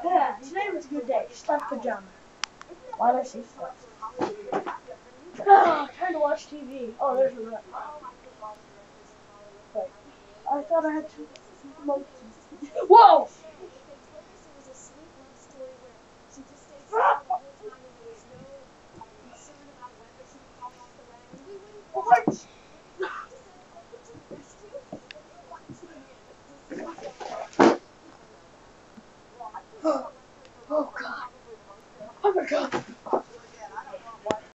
Yeah, today was a good day. Slept pajama. Why did I say slept? Trying to watch TV. Oh, there's a run. Wait, I thought I had two monkeys. Whoa! What?